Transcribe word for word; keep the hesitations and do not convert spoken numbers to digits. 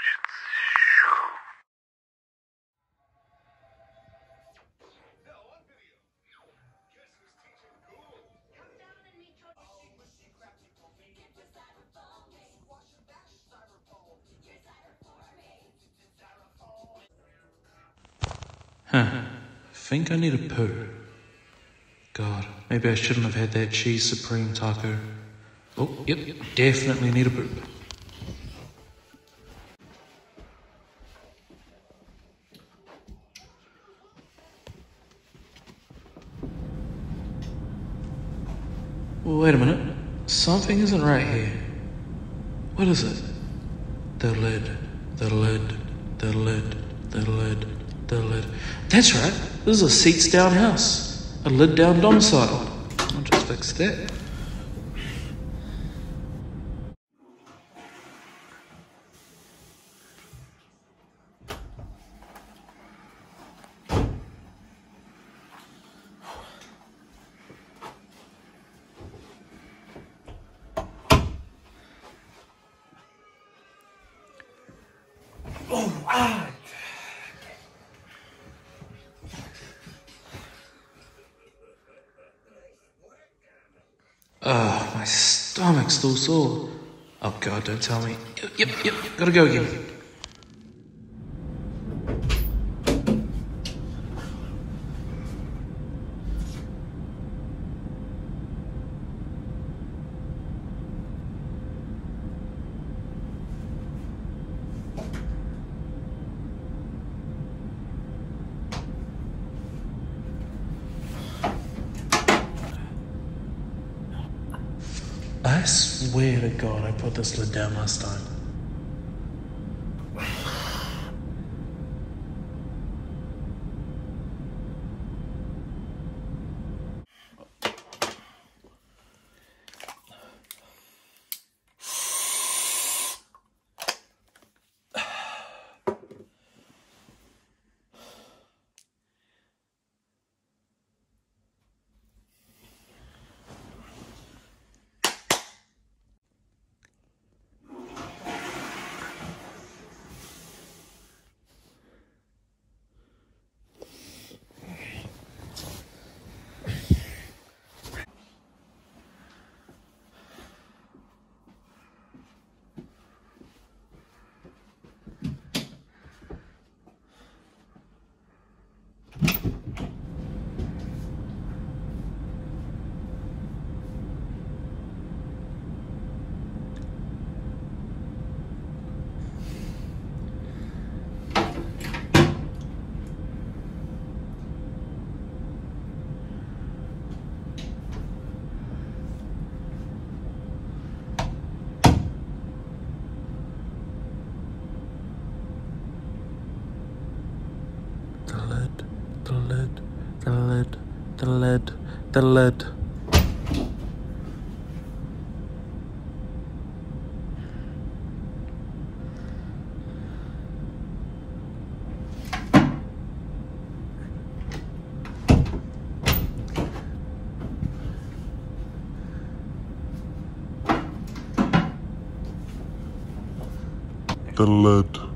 Huh. Think I need a poo. God, maybe I shouldn't have had that cheese supreme taco. Oh, yep, definitely need a poop. Wait a minute. Something isn't right here. What is it? The lid. The lid. The lid. The lid. The lid. That's right. This is a seats down house. A lid down domicile. I'll just fix that. Oh, ah. Ugh, my stomach's still sore. Oh God, don't tell me. Yep, yep, yep, gotta go again. I swear to God I put this lid down last time. The lid, the lid, the lid, the lid, the lid. The lid.